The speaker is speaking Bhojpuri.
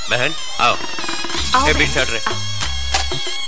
बहन आओ। आओ ए बहन। बीच हट रहे।